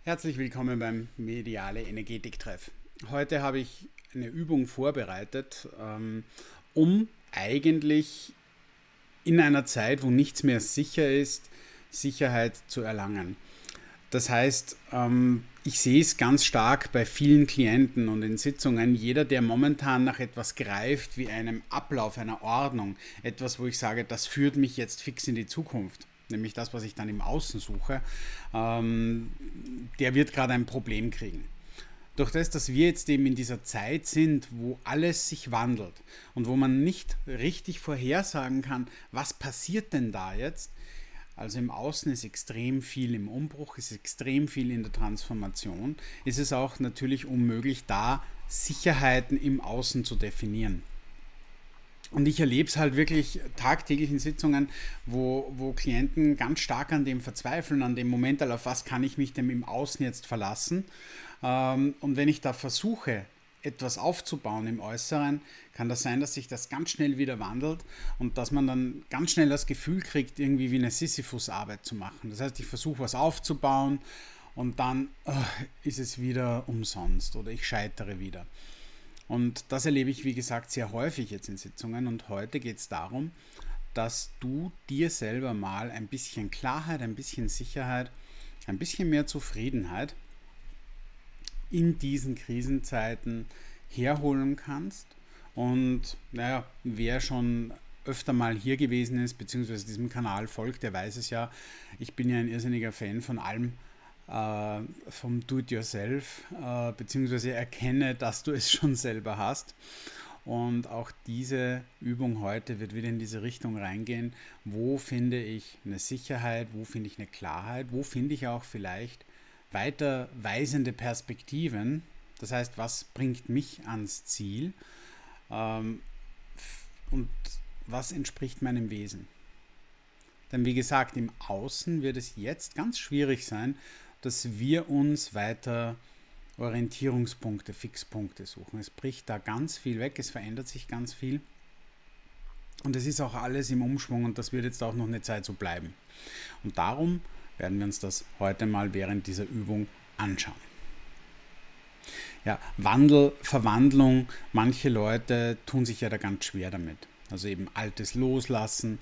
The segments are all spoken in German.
Herzlich willkommen beim Mediale Energetik-Treff. Heute habe ich eine Übung vorbereitet, um eigentlich in einer Zeit, wo nichts mehr sicher ist, Sicherheit zu erlangen. Das heißt, ich sehe es ganz stark bei vielen Klienten und in Sitzungen. Jeder, der momentan nach etwas greift, wie einem Ablauf, einer Ordnung, etwas, wo ich sage, das führt mich jetzt fix in die Zukunft, nämlich das, was ich dann im Außen suche, der wird gerade ein Problem kriegen. Durch das, dass wir jetzt eben in dieser Zeit sind, wo alles sich wandelt und wo man nicht richtig vorhersagen kann, was passiert denn da jetzt, also im Außen ist extrem viel im Umbruch, ist extrem viel in der Transformation, ist es auch natürlich unmöglich, da Sicherheiten im Außen zu definieren. Und ich erlebe es halt wirklich tagtäglich in Sitzungen, wo Klienten ganz stark an dem verzweifeln, an dem Moment, auf was kann ich mich denn im Außen jetzt verlassen. Und wenn ich da versuche, etwas aufzubauen im Äußeren, kann das sein, dass sich das ganz schnell wieder wandelt und dass man dann ganz schnell das Gefühl kriegt, irgendwie wie eine Sisyphus-Arbeit zu machen. Das heißt, ich versuche was aufzubauen und dann ist es wieder umsonst oder ich scheitere wieder. Und das erlebe ich, wie gesagt, sehr häufig jetzt in Sitzungen. Und heute geht es darum, dass du dir selber mal ein bisschen Klarheit, ein bisschen Sicherheit, ein bisschen mehr Zufriedenheit in diesen Krisenzeiten herholen kannst. Und naja, wer schon öfter mal hier gewesen ist, beziehungsweise diesem Kanal folgt, der weiß es ja. Ich bin ja ein irrsinniger Fan von allem, vom Do-it-yourself, beziehungsweise erkenne, dass du es schon selber hast. Und auch diese Übung heute wird wieder in diese Richtung reingehen. Wo finde ich eine Sicherheit? Wo finde ich eine Klarheit? Wo finde ich auch vielleicht weiterweisende Perspektiven? Das heißt, was bringt mich ans Ziel? Und was entspricht meinem Wesen? Denn wie gesagt, im Außen wird es jetzt ganz schwierig sein, dass wir uns weiter Orientierungspunkte, Fixpunkte suchen. Es bricht da ganz viel weg, es verändert sich ganz viel und es ist auch alles im Umschwung und das wird jetzt auch noch eine Zeit so bleiben. Und darum werden wir uns das heute mal während dieser Übung anschauen. Ja, Wandel, Verwandlung, manche Leute tun sich ja da ganz schwer damit. Also eben Altes loslassen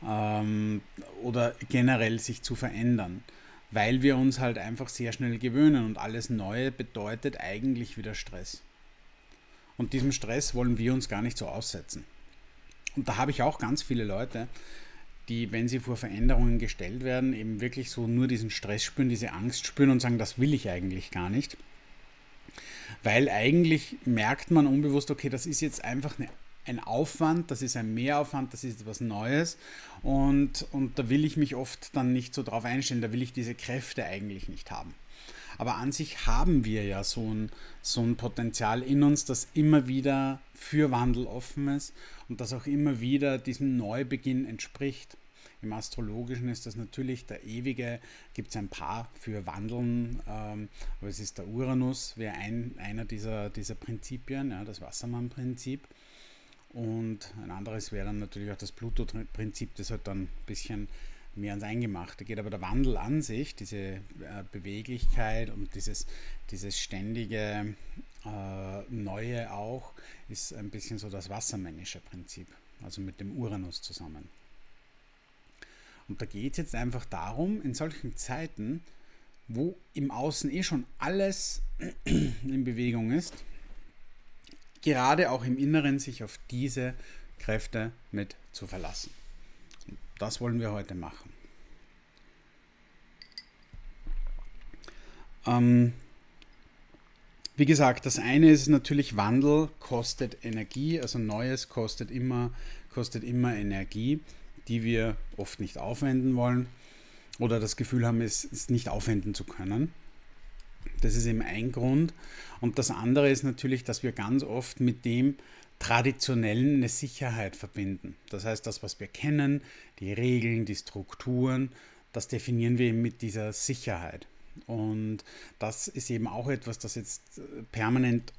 oder generell sich zu verändern, weil wir uns halt einfach sehr schnell gewöhnen und alles Neue bedeutet eigentlich wieder Stress. Und diesem Stress wollen wir uns gar nicht so aussetzen. Und da habe ich auch ganz viele Leute, die, wenn sie vor Veränderungen gestellt werden, eben wirklich so nur diesen Stress spüren, diese Angst spüren und sagen, das will ich eigentlich gar nicht. Weil eigentlich merkt man unbewusst, okay, das ist jetzt einfach ein Aufwand, das ist ein Mehraufwand, das ist etwas Neues und da will ich mich oft dann nicht so drauf einstellen, da will ich diese Kräfte eigentlich nicht haben. Aber an sich haben wir ja so ein Potenzial in uns, das immer wieder für Wandel offen ist und das auch immer wieder diesem Neubeginn entspricht. Im Astrologischen ist das natürlich der ewige, gibt es ein paar für Wandeln, aber es ist der Uranus, wäre einer dieser Prinzipien, ja, das Wassermann-Prinzip. Und ein anderes wäre dann natürlich auch das Pluto-Prinzip, das halt dann ein bisschen mehr ans Eingemachte geht. Aber der Wandel an sich, diese Beweglichkeit und dieses ständige Neue auch, ist ein bisschen so das wassermännische Prinzip, also mit dem Uranus zusammen. Und da geht es jetzt einfach darum, in solchen Zeiten, wo im Außen eh schon alles in Bewegung ist, gerade auch im Inneren sich auf diese Kräfte mit zu verlassen. Und das wollen wir heute machen. Wie gesagt, das eine ist natürlich Wandel, kostet Energie, also Neues kostet immer Energie, die wir oft nicht aufwenden wollen oder das Gefühl haben, es nicht aufwenden zu können. Das ist eben ein Grund. Und das andere ist natürlich, dass wir ganz oft mit dem Traditionellen eine Sicherheit verbinden. Das heißt, das, was wir kennen, die Regeln, die Strukturen, das definieren wir eben mit dieser Sicherheit. Und das ist eben auch etwas, das jetzt permanent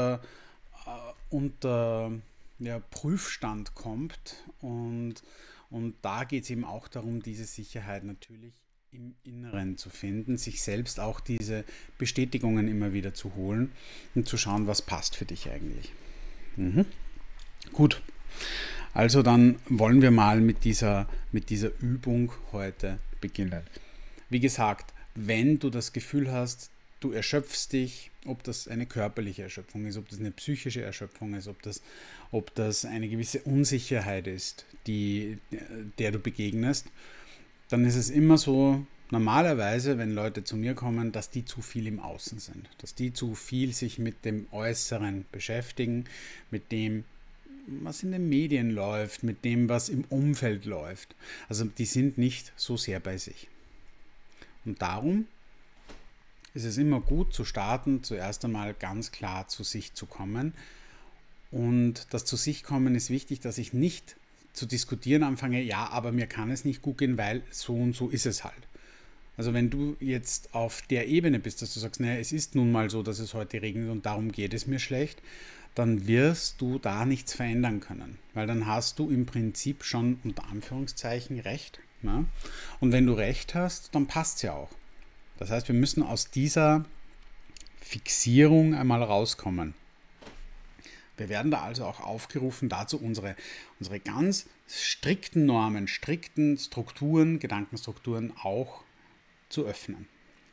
unter ja, Prüfstand kommt. Und da geht es eben auch darum, diese Sicherheit natürlich im Inneren zu finden, sich selbst auch diese Bestätigungen immer wieder zu holen und zu schauen, was passt für dich eigentlich. Mhm. Gut, also dann wollen wir mal mit dieser Übung heute beginnen. Wie gesagt, wenn du das Gefühl hast, du erschöpfst dich, ob das eine körperliche Erschöpfung ist, ob das eine psychische Erschöpfung ist, ob das eine gewisse Unsicherheit ist, der du begegnest, dann ist es immer so, normalerweise, wenn Leute zu mir kommen, dass die zu viel im Außen sind, dass die zu viel sich mit dem Äußeren beschäftigen, mit dem, was in den Medien läuft, mit dem, was im Umfeld läuft. Also die sind nicht so sehr bei sich. Und darum ist es immer gut zu starten, zuerst einmal ganz klar zu sich zu kommen. Und das zu sich kommen ist wichtig, dass ich nicht zu diskutieren anfange, ja, aber mir kann es nicht gut gehen, weil so und so ist es halt. Also wenn du jetzt auf der Ebene bist, dass du sagst, naja, es ist nun mal so, dass es heute regnet und darum geht es mir schlecht, dann wirst du da nichts verändern können. Weil dann hast du im Prinzip schon unter Anführungszeichen Recht. Ne? Und wenn du Recht hast, dann passt es ja auch. Das heißt, wir müssen aus dieser Fixierung einmal rauskommen. Wir werden da also auch aufgerufen, dazu unsere ganz strikten Normen, strikten Strukturen, Gedankenstrukturen auch zu öffnen.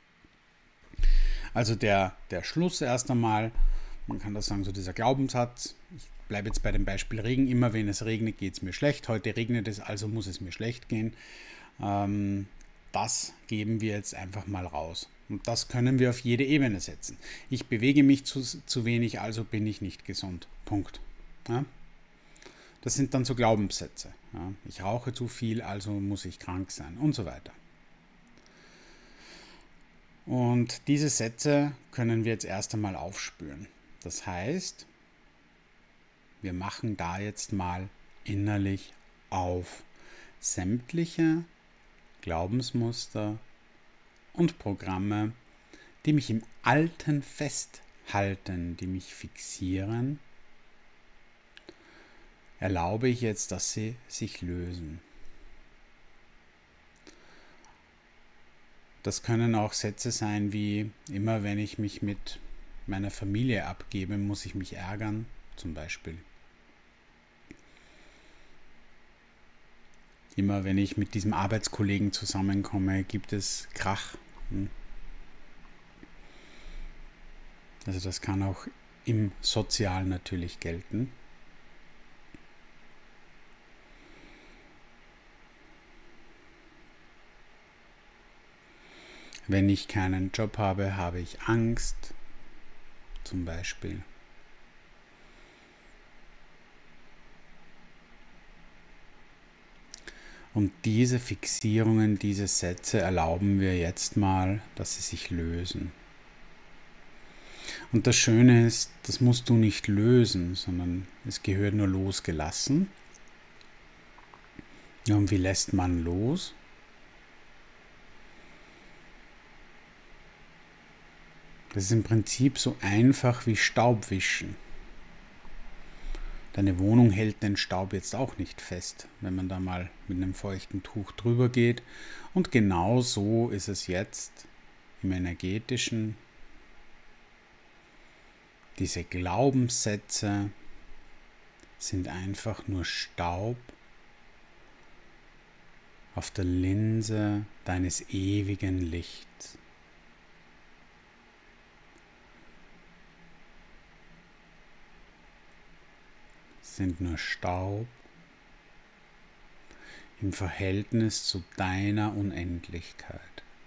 Also der Schluss erst einmal, man kann das sagen, so dieser Glaubenssatz, ich bleibe jetzt bei dem Beispiel Regen, immer wenn es regnet, geht es mir schlecht, heute regnet es, also muss es mir schlecht gehen. Das geben wir jetzt einfach mal raus. Und das können wir auf jede Ebene setzen. Ich bewege mich zu wenig, also bin ich nicht gesund. Punkt. Ja? Das sind dann so Glaubenssätze. Ja? Ich rauche zu viel, also muss ich krank sein und so weiter. Und diese Sätze können wir jetzt erst einmal aufspüren. Das heißt, wir machen da jetzt mal innerlich auf. Sämtliche Glaubensmuster und Programme, die mich im Alten festhalten, die mich fixieren, erlaube ich jetzt, dass sie sich lösen. Das können auch Sätze sein wie, immer wenn ich mich mit meiner Familie abgebe, muss ich mich ärgern, zum Beispiel. Immer wenn ich mit diesem Arbeitskollegen zusammenkomme, gibt es Krach. Also das kann auch im Sozialen natürlich gelten. Wenn ich keinen Job habe, habe ich Angst, zum Beispiel. Und diese Fixierungen, diese Sätze erlauben wir jetzt mal, dass sie sich lösen. Und das Schöne ist, das musst du nicht lösen, sondern es gehört nur losgelassen. Ja, und wie lässt man los? Das ist im Prinzip so einfach wie Staubwischen. Deine Wohnung hält den Staub jetzt auch nicht fest, wenn man da mal mit einem feuchten Tuch drüber geht. Und genau so ist es jetzt im Energetischen. Diese Glaubenssätze sind einfach nur Staub auf der Linse deines ewigen Lichts. Sind nur Staub im Verhältnis zu deiner Unendlichkeit.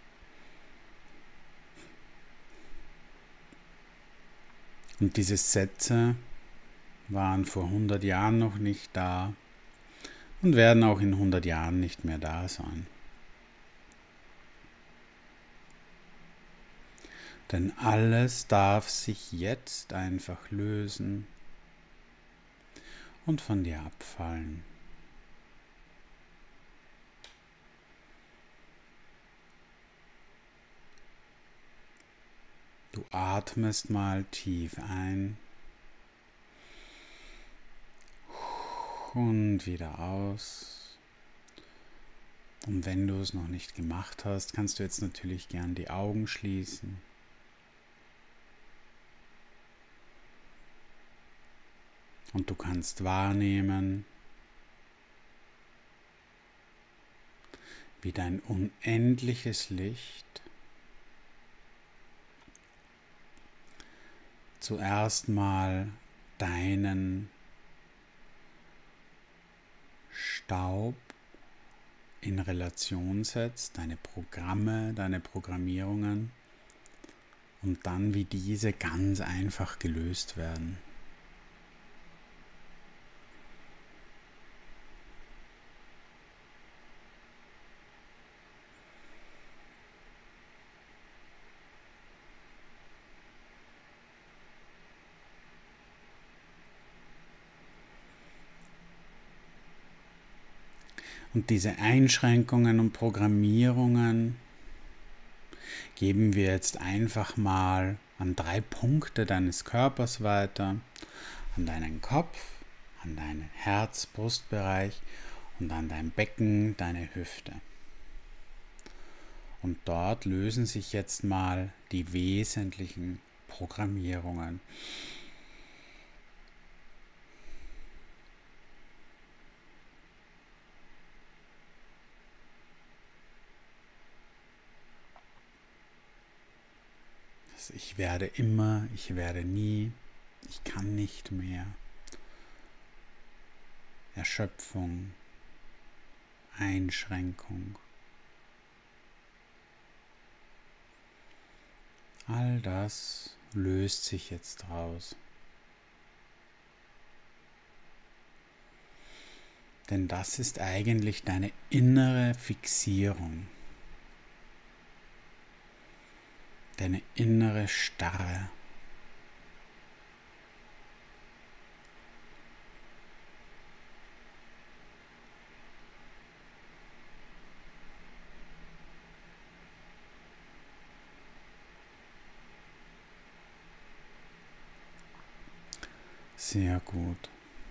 Und diese Sätze waren vor 100 Jahren noch nicht da und werden auch in 100 Jahren nicht mehr da sein. Denn alles darf sich jetzt einfach lösen und von dir abfallen. Du atmest mal tief ein und wieder aus. Und wenn du es noch nicht gemacht hast, kannst du jetzt natürlich gern die Augen schließen. Und du kannst wahrnehmen, wie dein unendliches Licht zuerst mal deinen Staub in Relation setzt, deine Programme, deine Programmierungen, und dann wie diese ganz einfach gelöst werden. Und diese Einschränkungen und Programmierungen geben wir jetzt einfach mal an 3 Punkte deines Körpers weiter, an deinen Kopf, an deinen Herz-Brustbereich und an dein Becken, deine Hüfte. Und dort lösen sich jetzt mal die wesentlichen Programmierungen. Ich werde immer, ich werde nie, ich kann nicht mehr. Erschöpfung, Einschränkung. All das löst sich jetzt raus. Denn das ist eigentlich deine innere Fixierung. Deine innere Starre. Sehr gut.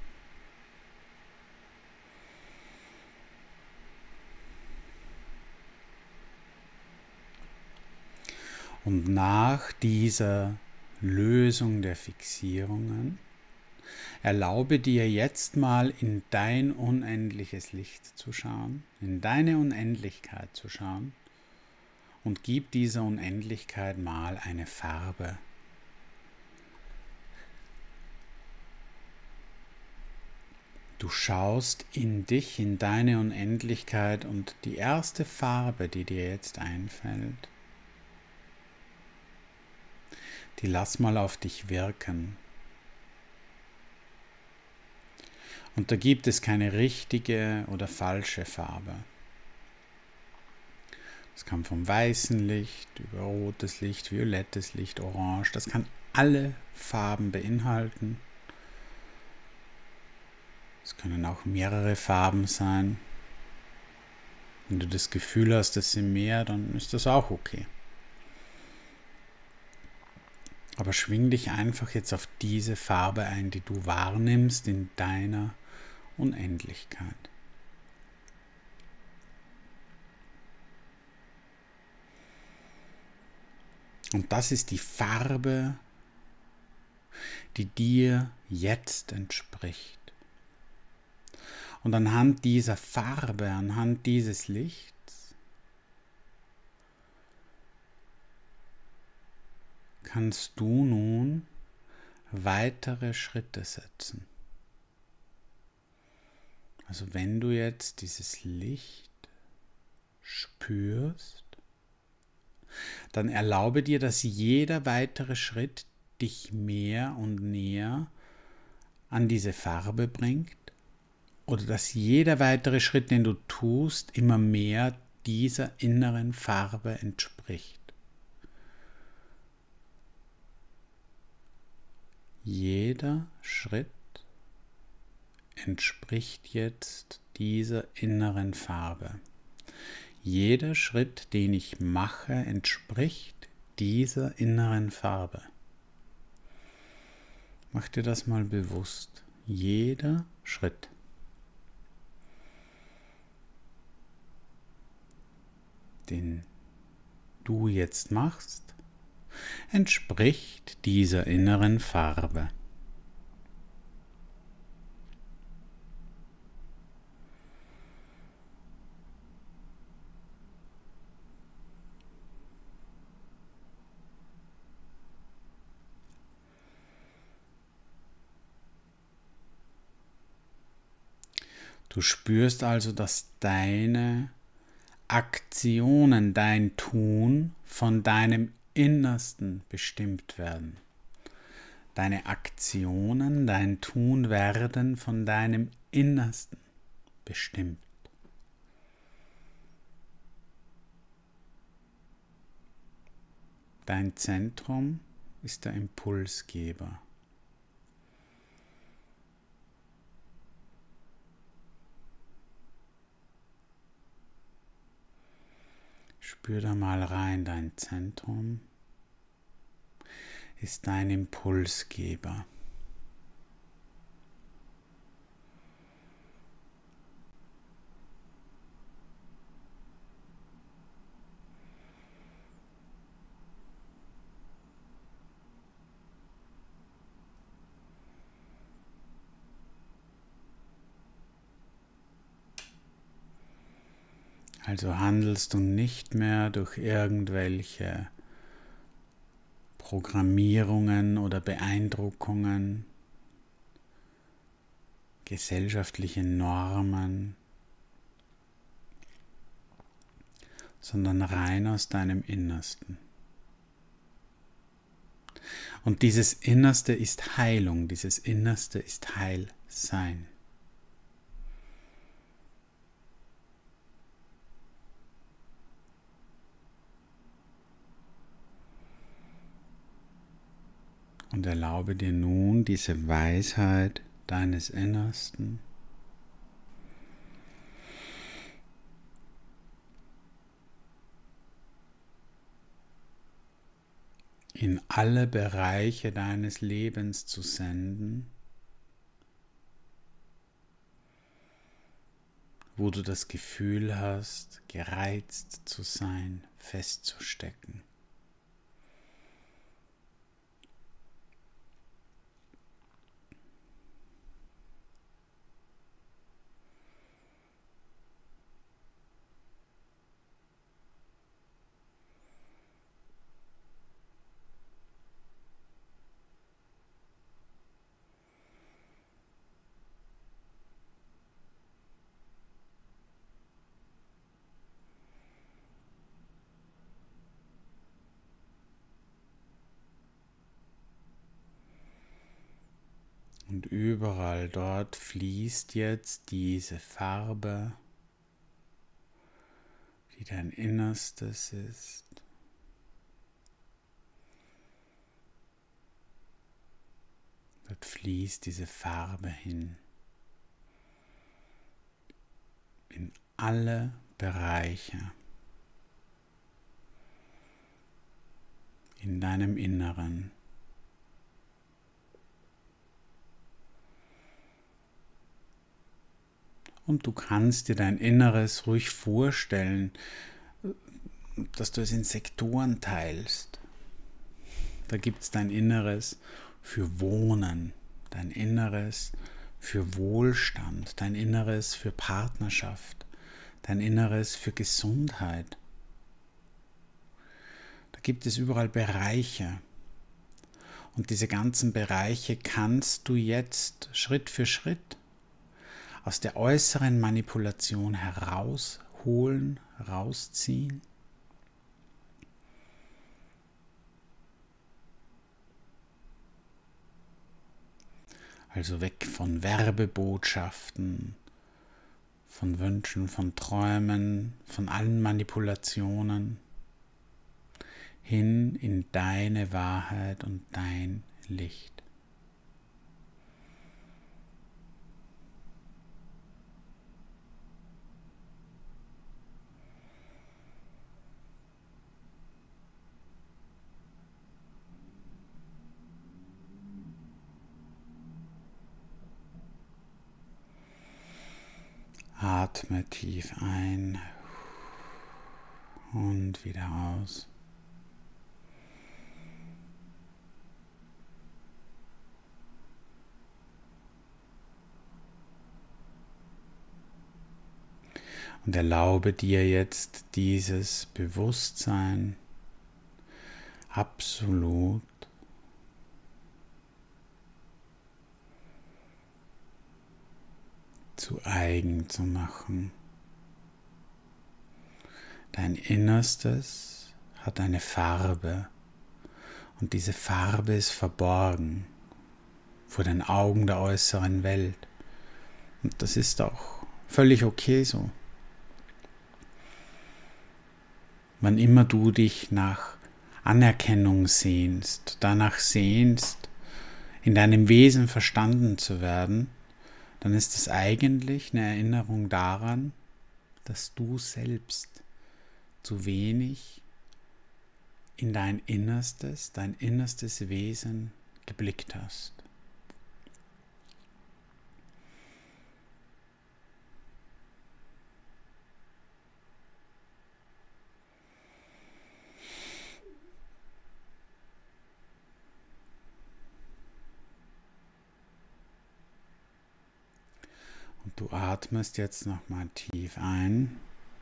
Und nach dieser Lösung der Fixierungen erlaube dir jetzt mal in dein unendliches Licht zu schauen, in deine Unendlichkeit zu schauen und gib dieser Unendlichkeit mal eine Farbe. Du schaust in dich, in deine Unendlichkeit, und die erste Farbe, die dir jetzt einfällt, die lass mal auf dich wirken. Und da gibt es keine richtige oder falsche Farbe. Es kann vom weißen Licht über rotes Licht, violettes Licht, orange, das kann alle Farben beinhalten. Es können auch mehrere Farben sein. Wenn du das Gefühl hast, es sind mehr, dann ist das auch okay. Aber schwing dich einfach jetzt auf diese Farbe ein, die du wahrnimmst in deiner Unendlichkeit. Und das ist die Farbe, die dir jetzt entspricht. Und anhand dieser Farbe, anhand dieses Lichts, kannst du nun weitere Schritte setzen. Also wenn du jetzt dieses Licht spürst, dann erlaube dir, dass jeder weitere Schritt dich mehr und näher an diese Farbe bringt, oder dass jeder weitere Schritt, den du tust, immer mehr dieser inneren Farbe entspricht. Jeder Schritt entspricht jetzt dieser inneren Farbe. Jeder Schritt, den ich mache, entspricht dieser inneren Farbe. Mach dir das mal bewusst. Jeder Schritt. den du jetzt machst, entspricht dieser inneren Farbe. Du spürst also, dass deine Aktionen, dein Tun von deinem Innersten bestimmt werden. Deine Aktionen, dein Tun werden von deinem Innersten bestimmt. Dein Zentrum ist der Impulsgeber. Spür da mal rein, dein Zentrum ist dein Impulsgeber. Also handelst du nicht mehr durch irgendwelche Programmierungen oder Beeindruckungen, gesellschaftliche Normen, sondern rein aus deinem Innersten. Und dieses Innerste ist Heilung, dieses Innerste ist Heilsein. Und erlaube dir nun diese Weisheit deines Innersten in alle Bereiche deines Lebens zu senden, wo du das Gefühl hast, gereizt zu sein, festzustecken. Und überall dort fließt jetzt diese Farbe, die dein Innerstes ist. Dort fließt diese Farbe hin in alle Bereiche in deinem Inneren. Und du kannst dir dein Inneres ruhig vorstellen, dass du es in Sektoren teilst. Da gibt es dein Inneres für Wohnen, dein Inneres für Wohlstand, dein Inneres für Partnerschaft, dein Inneres für Gesundheit. Da gibt es überall Bereiche. Und diese ganzen Bereiche kannst du jetzt Schritt für Schritt aus der äußeren Manipulation herausholen, rausziehen. Also weg von Werbebotschaften, von Wünschen, von Träumen, von allen Manipulationen, hin in deine Wahrheit und dein Licht. Atme tief ein und wieder aus. Und erlaube dir jetzt dieses Bewusstsein absolut zu eigen zu machen. Dein Innerstes hat eine Farbe und diese Farbe ist verborgen vor den Augen der äußeren Welt. Und das ist auch völlig okay so. Wann immer du dich nach Anerkennung sehnst, danach sehnst, in deinem Wesen verstanden zu werden, dann ist es eigentlich eine Erinnerung daran, dass du selbst zu wenig in dein innerstes Wesen geblickt hast. Und du atmest jetzt nochmal tief ein.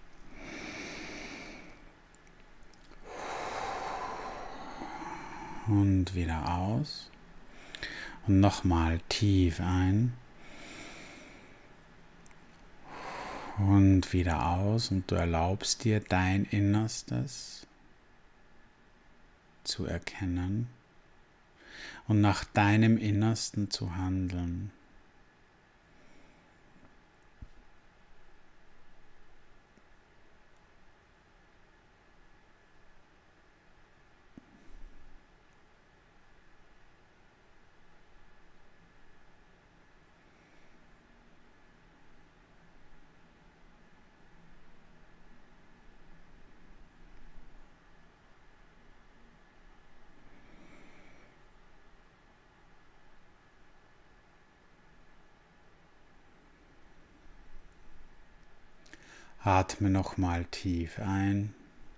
Und wieder aus. Und nochmal tief ein. Und wieder aus. Und du erlaubst dir dein Innerstes zu erkennen und nach deinem Innersten zu handeln. Atme nochmal tief ein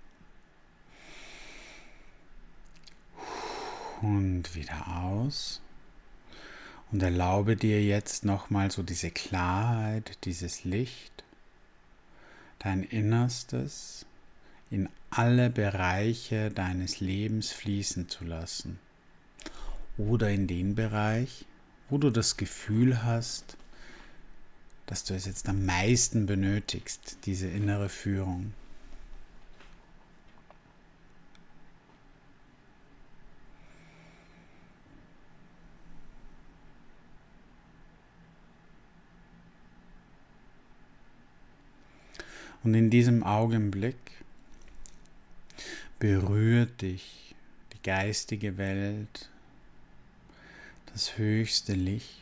und wieder aus und erlaube dir jetzt nochmal so diese Klarheit, dieses Licht, dein Innerstes in alle Bereiche deines Lebens fließen zu lassen oder in den Bereich, wo du das Gefühl hast, dass du es jetzt am meisten benötigst, diese innere Führung. Und in diesem Augenblick berührt dich die geistige Welt, das höchste Licht.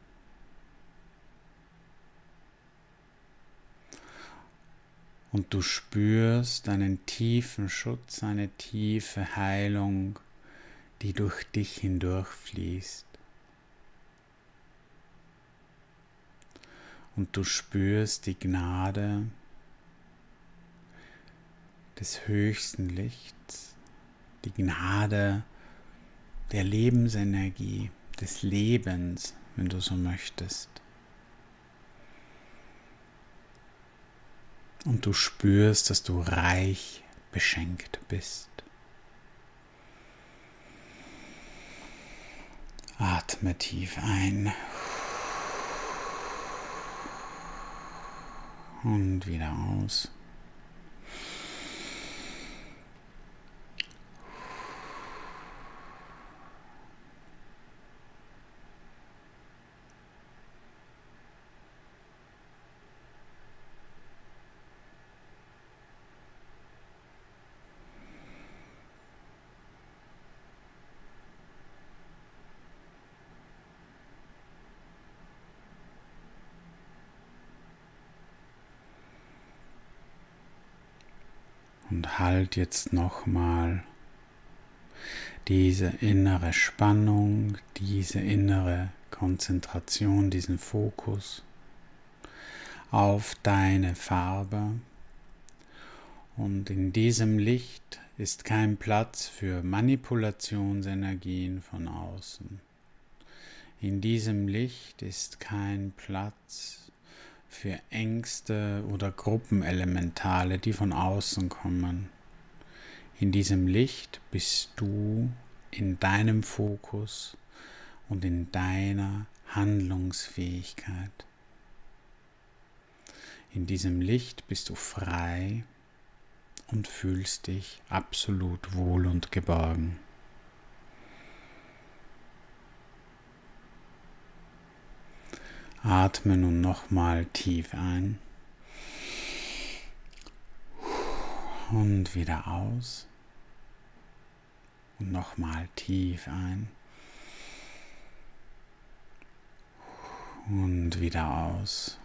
Und du spürst einen tiefen Schutz, eine tiefe Heilung, die durch dich hindurchfließt. Und du spürst die Gnade des höchsten Lichts, die Gnade der Lebensenergie, des Lebens, wenn du so möchtest. Und du spürst, dass du reich beschenkt bist. Atme tief ein und wieder aus. Und halt jetzt nochmal diese innere Spannung, diese innere Konzentration, diesen Fokus auf deine Farbe Und in diesem Licht ist kein Platz für Manipulationsenergien von außen. In diesem Licht ist kein Platz für Ängste oder Gruppenelementale, die von außen kommen. In diesem Licht bist du in deinem Fokus und in deiner Handlungsfähigkeit. In diesem Licht bist du frei und fühlst dich absolut wohl und geborgen. Atme nun nochmal tief ein und wieder aus und nochmal tief ein und wieder aus.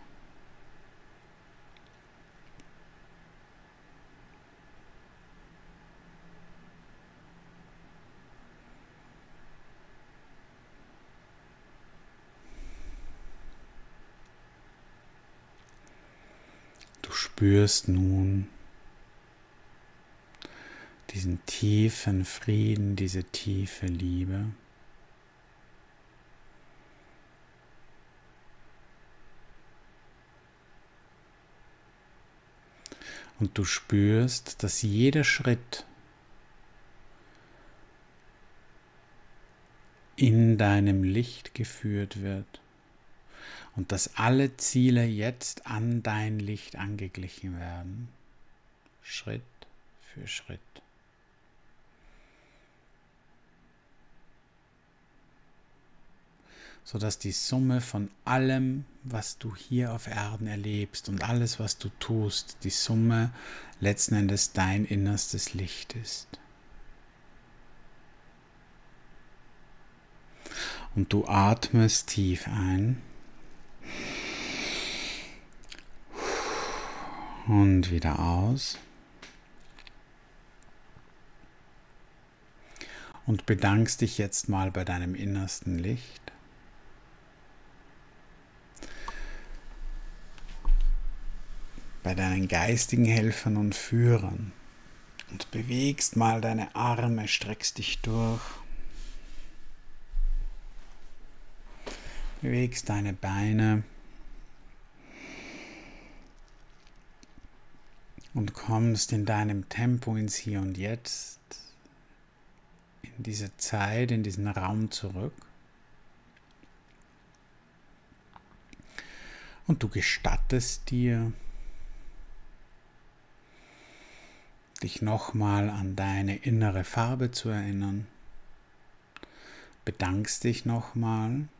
Du spürst nun diesen tiefen Frieden, diese tiefe Liebe. Und du spürst, dass jeder Schritt in deinem Licht geführt wird und dass alle Ziele jetzt an dein Licht angeglichen werden, Schritt für Schritt. Sodass die Summe von allem, was du hier auf Erden erlebst und alles, was du tust, die Summe letzten Endes dein innerstes Licht ist. Und du atmest tief ein und wieder aus und bedankst dich jetzt mal bei deinem innersten Licht. Bei deinen geistigen Helfern und Führern und bewegst mal deine Arme, streckst dich durch, bewegst deine Beine und kommst in deinem Tempo ins Hier und Jetzt, in diese Zeit, in diesen Raum zurück. Und du gestattest dir, dich nochmal an deine innere Farbe zu erinnern, bedankst dich nochmal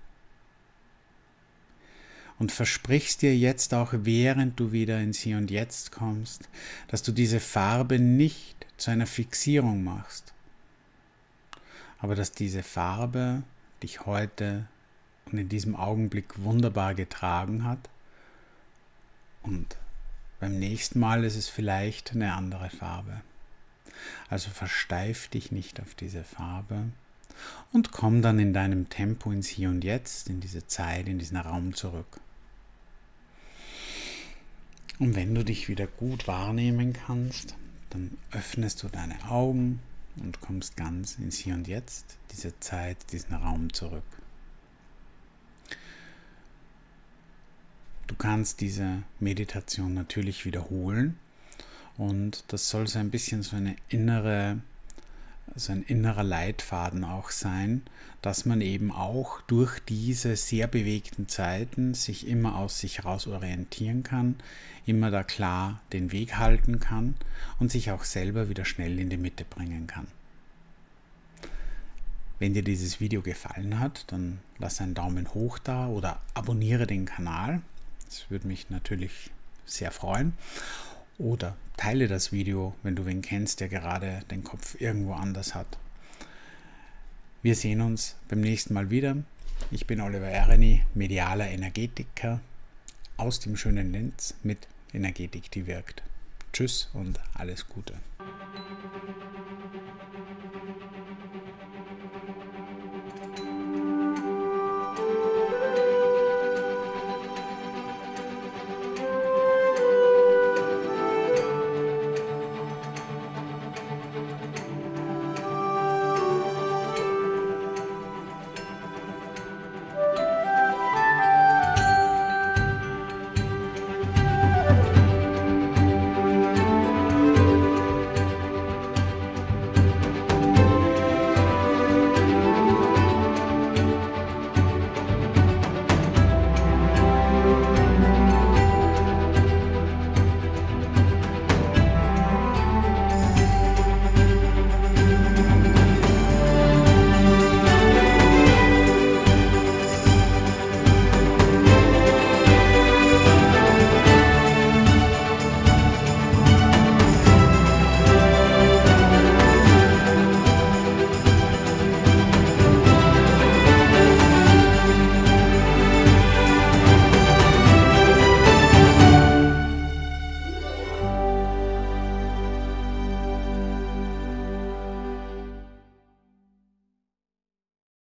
und versprichst dir jetzt auch, während du wieder ins Hier und Jetzt kommst, dass du diese Farbe nicht zu einer Fixierung machst, aber dass diese Farbe dich heute und in diesem Augenblick wunderbar getragen hat und beim nächsten Mal ist es vielleicht eine andere Farbe. Also versteif dich nicht auf diese Farbe und komm dann in deinem Tempo ins Hier und Jetzt, in diese Zeit, in diesen Raum zurück. Und wenn du dich wieder gut wahrnehmen kannst, dann öffnest du deine Augen und kommst ganz ins Hier und Jetzt, diese Zeit, diesen Raum zurück. Du kannst diese Meditation natürlich wiederholen und das soll so ein bisschen so ein innerer Leitfaden auch sein, dass man eben auch durch diese sehr bewegten Zeiten sich immer aus sich raus orientieren kann, immer da klar den Weg halten kann und sich auch selber wieder schnell in die Mitte bringen kann. Wenn dir dieses Video gefallen hat, dann lass einen Daumen hoch da oder abonniere den Kanal. Das würde mich natürlich sehr freuen. Oder teile das Video, wenn du wen kennst, der gerade den Kopf irgendwo anders hat. Wir sehen uns beim nächsten Mal wieder. Ich bin Oliver Ereni, medialer Energetiker aus dem schönen Linz mit Energetik, die wirkt. Tschüss und alles Gute.